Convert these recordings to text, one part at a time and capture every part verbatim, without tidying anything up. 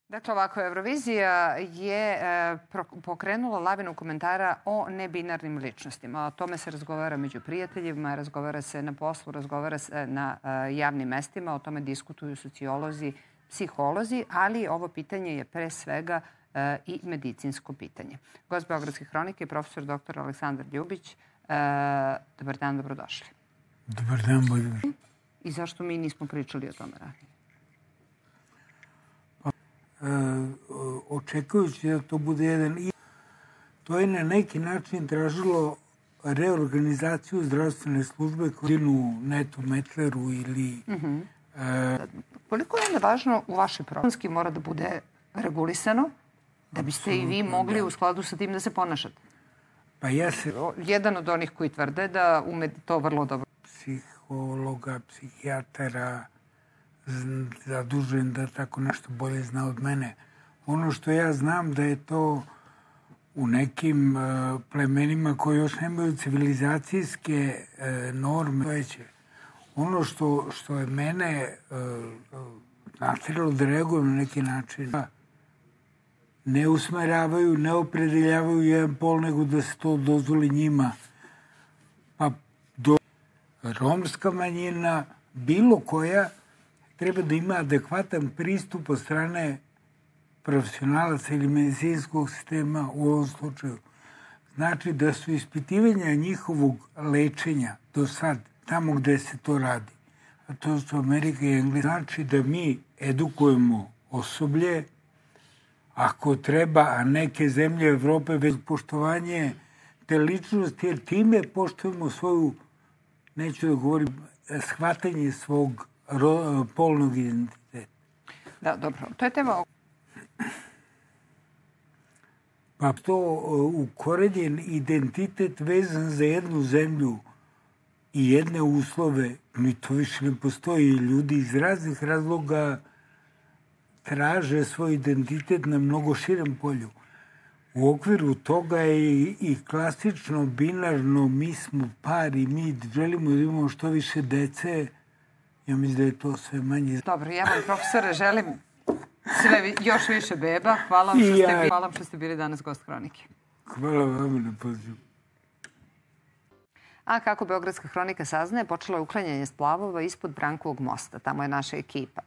Dakle, ovako, Eurovizija je e, pokrenula lavinu komentara o nebinarnim ličnostima. O tome se razgovara među prijateljima, razgovara se na poslu, razgovara se na e, javnim mestima, o tome diskutuju sociolozi, psiholozi, ali ovo pitanje je pre svega e, i medicinsko pitanje. Gost Beogradske hronike je profesor doktor Aleksandar Ljubić. E, dobar dan, dobrodošli. Dobar dan, bolje. I zašto mi nismo pričali o tome ranije? Očekujući da to bude jedan... To je na neki način tražilo reorganizaciju zdravstvene službe kodinu Netu Metleru ili... Mm-hmm. e... Koliko je onda važno u vašoj programski mora da bude regulisano da biste i vi mogli u skladu sa tim da se ponašate? Pa ja se... Jedan od onih koji tvrde da ume to vrlo dobro. Psihologa, psihijatara, zadužen da tako nešto bolje zna od mene. Ono što ja znam da je to u nekim uh, plemenima koji još nemaju civilizacijske uh, norme veće. Ono što, što je mene uh, natiralo da reagujem na neki način, ne usmeravaju, ne opredeljavaju jedan pol, nego da se to dozvoli njima. Pa do romska manjina, bilo koja, treba da ima adekvatan pristup od strane profesionalaca ili medicinskog sistema u ovom slučaju. Znači da su ispitivanja njihovog lečenja do sad, tamo gde se to radi, a to su Amerika i Englesa, znači da mi edukujemo osoblje, ako treba, a neke zemlje Evrope već poštovanje te ličnosti, jer time poštujemo svoju, neću da govorim, shvatanje svog ro, polnog identiteta. Da, dobro. To je tema... Pa to ukorenjen identitet vezan za jednu zemlju i jedne uslove, mi to više ne postoji. Ljudi iz raznih razloga traže svoj identitet na mnogo širem polju. U okviru toga je i klasično binarno, mi smo par i mi želimo da imamo što više dece. Ja mislim da je to sve manje. Dobro, ja vam, profesore, želim sve još više beba. Hvala vam što, ja. ste, hvala vam što ste bili danas gost hronike. Hvala vam na pozivu. A kako Beogradska hronika saznaje, počelo je uklanjanje splavova ispod Brankovog mosta. Tamo je naša ekipa.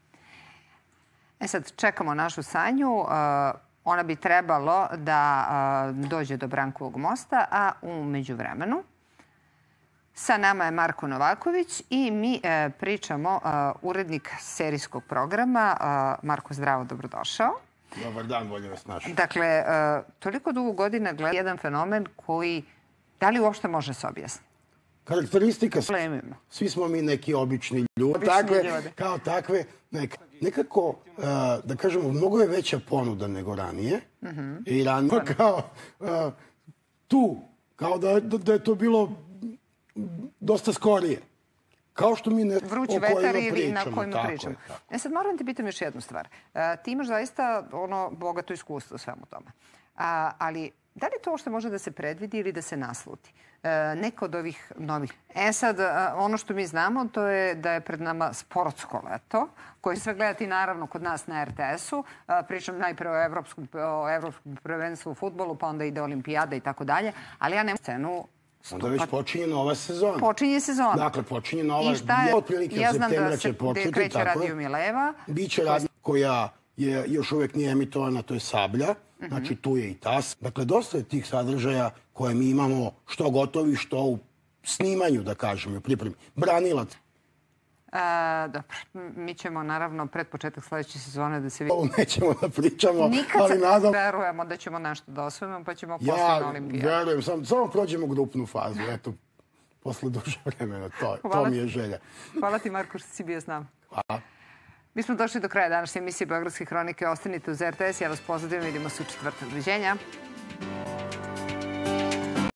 E sad, čekamo našu Sanju. Uh, ona bi trebalo da uh, dođe do Brankovog mosta, a u međuvremenu sa nama je Marko Novaković i mi e, pričamo uh, urednik serijskog programa. Uh, Marko, zdravo, dobrodošao. Dobar dan, bolje vas našao. Dakle, uh, toliko dugo godina gleda jedan fenomen koji, da li uopšte može se objasniti? Karakteristika, Plemimo. Svi smo mi neki obični ljudi. Obični takve, ljudi. Kao takve, nek, nekako, uh, da kažemo, mnogo je veća ponuda nego ranije. Mm-hmm. I ranije kao uh, tu, kao da, da, da je to bilo dosta skorije. Kao što mi ne Vrući vetar ili na kojima pričamo. E sad moram ti pitam još jednu stvar. Uh, ti imaš zaista ono bogato iskustvo u svemu tome. Uh, ali da li to što može da se predvidi ili da se nasluti? Uh, neka od ovih novih. E sad, uh, ono što mi znamo to je da je pred nama sportsko leto, koje sve gledati naravno kod nas na er te esu. Uh, pričam najpre o evropskom, o evropskom prvenstvu u fudbalu, pa onda ide olimpijada i tako dalje. Ali ja nemam scenu. Onda već počinje nova sezona. Počinje sezona. Dakle, počinje nova... I šta je? Otprilike Ja od znam septembra da će se početi, kreće tako Radio Mileva. Biće radio koja je još uvek nije emitovana, to je Sablja. Znači, tu je i tas. Dakle, dosta je tih sadržaja koje mi imamo što gotovi, što u snimanju, da kažem, u pripremi. Branilac. E, dobro, mi ćemo naravno pred početak sledeće sezone da se vidi. Ovo nećemo da pričamo, Nikad ali nadam... verujemo da ćemo nešto da osvojimo, pa ćemo ja, posle na olimpijadu. Ja verujem, sam, samo prođemo grupnu fazu, eto, posle duže vremena, to, to mi je želja. Hvala ti, Marko, što si bio s nama. Hvala. Mi smo došli do kraja današnje emisije Beogradske hronike. Ostanite uz er te es, ja vas pozdravljam, vidimo se u četvrtak. Doviđenja.